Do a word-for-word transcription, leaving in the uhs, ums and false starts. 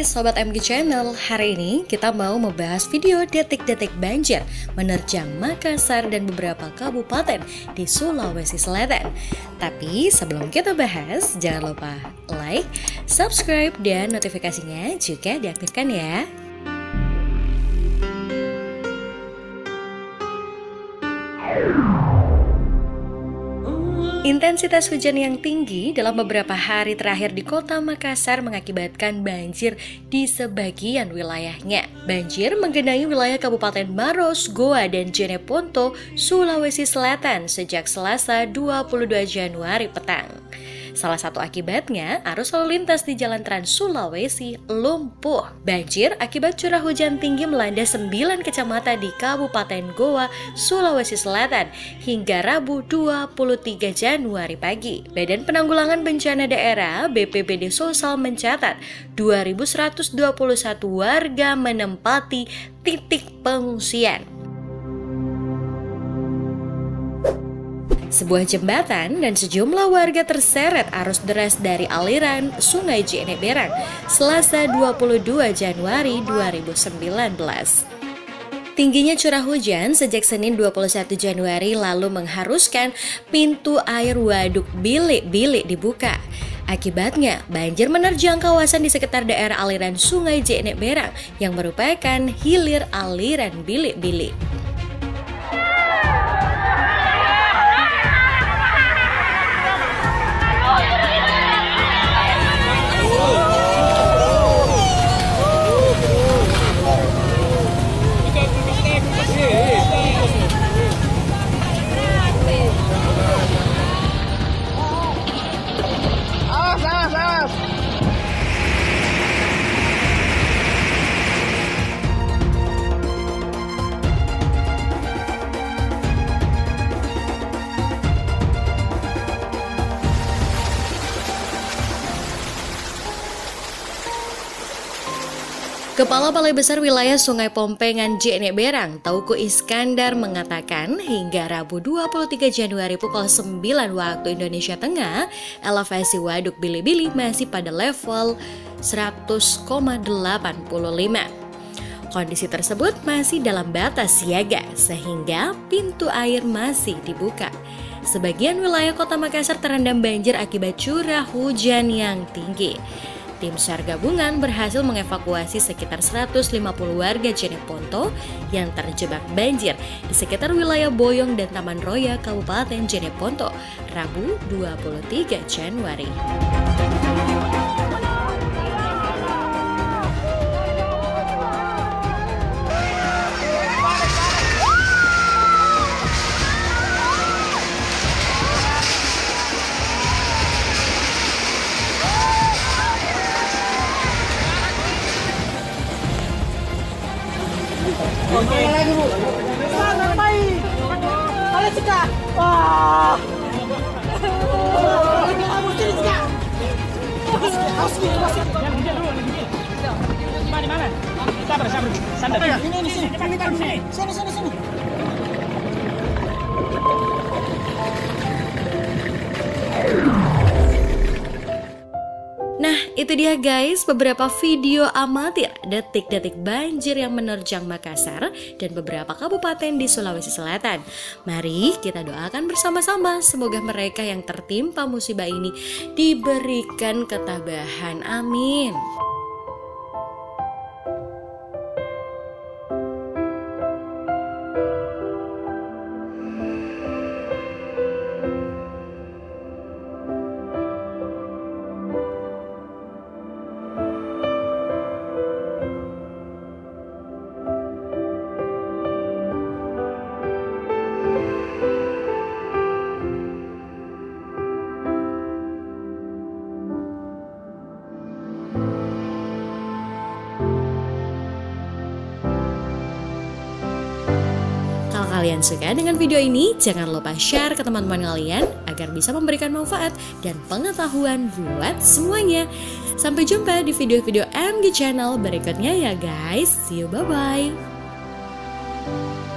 Sobat M G Channel, hari ini kita mau membahas video detik-detik banjir menerjang Makassar dan beberapa kabupaten di Sulawesi Selatan. Tapi sebelum kita bahas, jangan lupa like, subscribe, dan notifikasinya juga diaktifkan ya. Intensitas hujan yang tinggi dalam beberapa hari terakhir di kota Makassar mengakibatkan banjir di sebagian wilayahnya. Banjir menggenangi wilayah Kabupaten Maros, Goa, dan Jeneponto, Sulawesi Selatan sejak Selasa dua puluh dua Januari petang. Salah satu akibatnya, arus lalu lintas di Jalan Trans Sulawesi lumpuh. Banjir akibat curah hujan tinggi melanda sembilan kecamatan di Kabupaten Goa, Sulawesi Selatan hingga Rabu dua puluh tiga Januari pagi. Badan Penanggulangan Bencana Daerah B P B D Sulsel mencatat dua ribu seratus dua puluh satu warga menempati titik pengungsian. Sebuah jembatan dan sejumlah warga terseret arus deras dari aliran Sungai Jeneberang Selasa dua puluh dua Januari dua ribu sembilan belas. Tingginya curah hujan sejak Senin dua puluh satu Januari lalu mengharuskan pintu air Waduk Bilik-Bilik dibuka. Akibatnya, banjir menerjang kawasan di sekitar daerah aliran Sungai Jeneberang yang merupakan hilir aliran Bilik-Bilik. Kepala Balai Besar Wilayah Sungai Pompengan Jeneberang, Tauku Iskandar mengatakan hingga Rabu dua puluh tiga Januari pukul sembilan waktu Indonesia Tengah, elevasi Waduk Bilik-Bilik masih pada level seratus koma delapan puluh lima. Kondisi tersebut masih dalam batas siaga sehingga pintu air masih dibuka. Sebagian wilayah kota Makassar terendam banjir akibat curah hujan yang tinggi. Tim SAR gabungan berhasil mengevakuasi sekitar seratus lima puluh warga Jeneponto yang terjebak banjir di sekitar wilayah Boyong dan Taman Roya, Kabupaten Jeneponto, Rabu dua puluh tiga Januari. Oke lagi bu. Sana baik. Ada cika. Wah. Kamu sini cika. Awas sini, awas sini. Jangan dia dulu lagi. Di mana? Sabar, sabar. Santai. Ini ini sini. Depan depan sini. Sini sini sini. Nah, itu dia guys beberapa video amatir detik-detik banjir yang menerjang Makassar dan beberapa kabupaten di Sulawesi Selatan. Mari kita doakan bersama-sama semoga mereka yang tertimpa musibah ini diberikan ketabahan. Amin. Kalau kalian suka dengan video ini, jangan lupa share ke teman-teman kalian agar bisa memberikan manfaat dan pengetahuan buat semuanya. Sampai jumpa di video-video M G Channel berikutnya ya guys. See you, bye-bye.